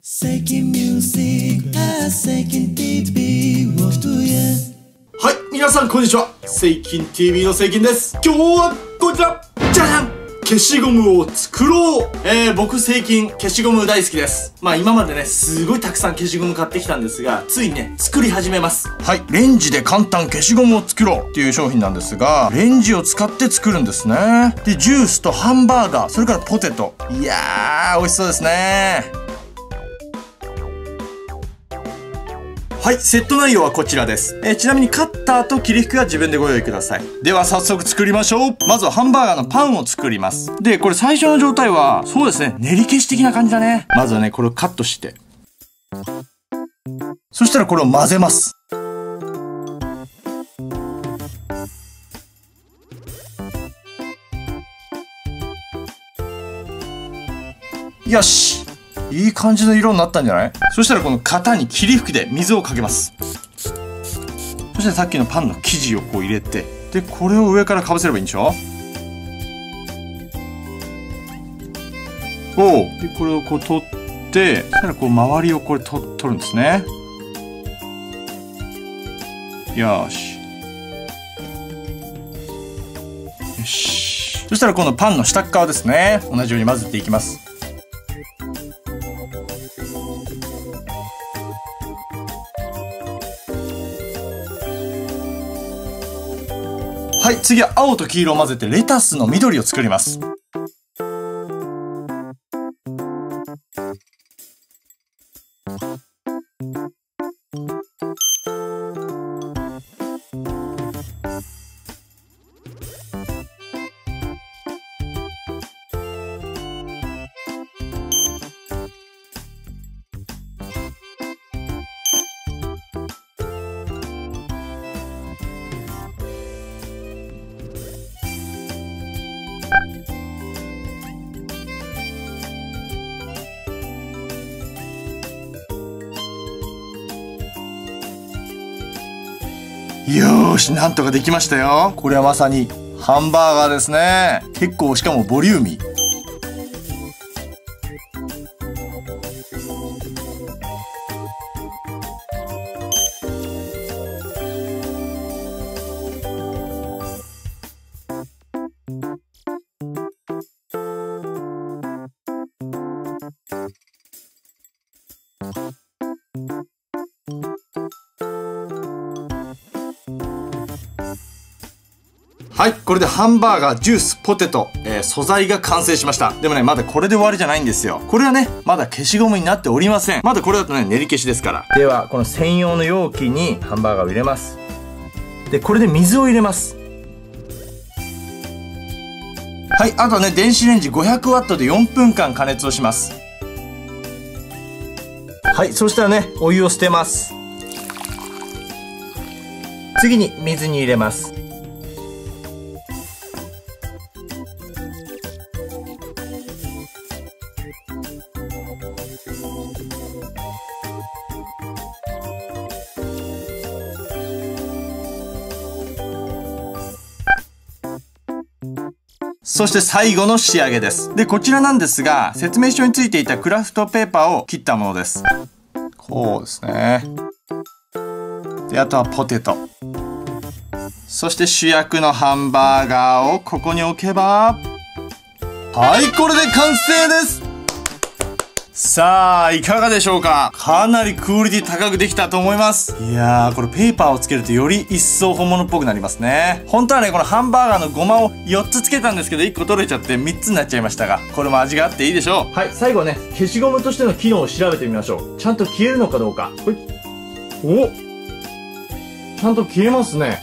Seeking music, seeking TV, what do you? はい、皆さんこんにちは。セイキン TV のセイキンです。今日はこちら、じゃじゃん、消しゴムを作ろう。僕セイキン消しゴム大好きです。まあ今までね、すごいたくさん消しゴム買ってきたんですが、ついにね、作り始めます。はい、レンジで簡単消しゴムを作ろうっていう商品なんですが、レンジを使って作るんですね。で、ジュースとハンバーガー、それからポテト。いやー、美味しそうですね。はい、セット内容はこちらです。ちなみにカッターと切り服は自分でご用意ください。では早速作りましょう。まずはハンバーガーのパンを作ります。で、これ最初の状態は、そうですね、練り消し的な感じだね。まずはね、これをカットして。そしたらこれを混ぜます。よし。いい感じの色になったんじゃない？そしたらこの型に霧吹きで水をかけます。そしてさっきのパンの生地をこう入れて、で、これを上からかぶせればいいんでしょ？おう。で、これをこう取って、そしたらこう周りをこれ取るんですね。よし。よし。そしたらこのパンの下側ですね。同じように混ぜていきます。はい、次は青と黄色を混ぜてレタスの緑を作ります。よーし、なんとかできましたよ。これはまさにハンバーガーですね。結構しかもボリューミー。はい、これでハンバーガー、ジュース、ポテト、素材が完成しました。でもね、まだこれで終わりじゃないんですよ。これはね、まだ消しゴムになっておりません。まだこれだとね、練り消しですから。では、この専用の容器にハンバーガーを入れます。で、これで水を入れます。はい、あとはね、電子レンジ 500W で4分間加熱をします。はい、そしたらね、お湯を捨てます。次に水に入れます。そして最後の仕上げです。で、こちらなんですが、説明書についていたクラフトペーパーを切ったものです。こうですね。で、あとはポテト。そして主役のハンバーガーをここに置けば、はい、これで完成です。さあ、いかがでしょうか？かなりクオリティ高くできたと思います。いやー、これペーパーをつけるとより一層本物っぽくなりますね。本当はね、このハンバーガーのゴマを4つつけたんですけど、1個取れちゃって3つになっちゃいましたが、これも味があっていいでしょう。はい、最後はね、消しゴムとしての機能を調べてみましょう。ちゃんと消えるのかどうか。お、ちゃんと消えますね。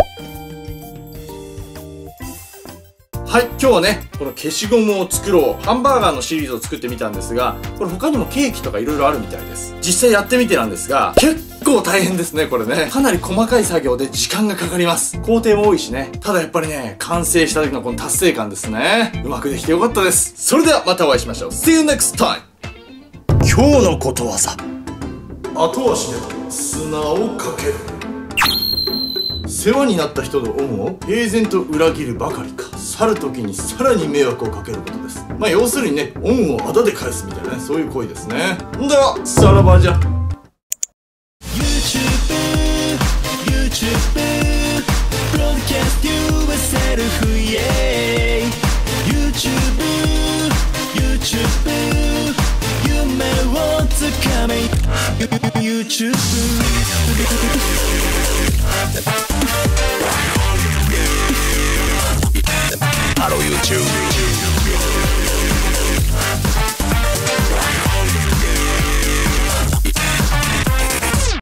はい、今日はね、この消しゴムを作ろう、ハンバーガーのシリーズを作ってみたんですが、これ他にもケーキとか色々あるみたいです。実際やってみてなんですが、結構大変ですね、これね。かなり細かい作業で時間がかかります。工程も多いしね。ただやっぱりね、完成した時のこの達成感ですね。うまくできてよかったです。それではまたお会いしましょう。See you next time! 今日のことわざ。後足で砂をかける。 世話になった人の恩を平然と裏切るばかりか、去る時にさらに迷惑をかけることです。まあ要するにね、恩をあだで返すみたいなね、そういう行為ですね。ではさらばじゃ。 YouTube ブロードキャスト yourself yeah YouTube 夢をつかめ YouTube Hello YouTube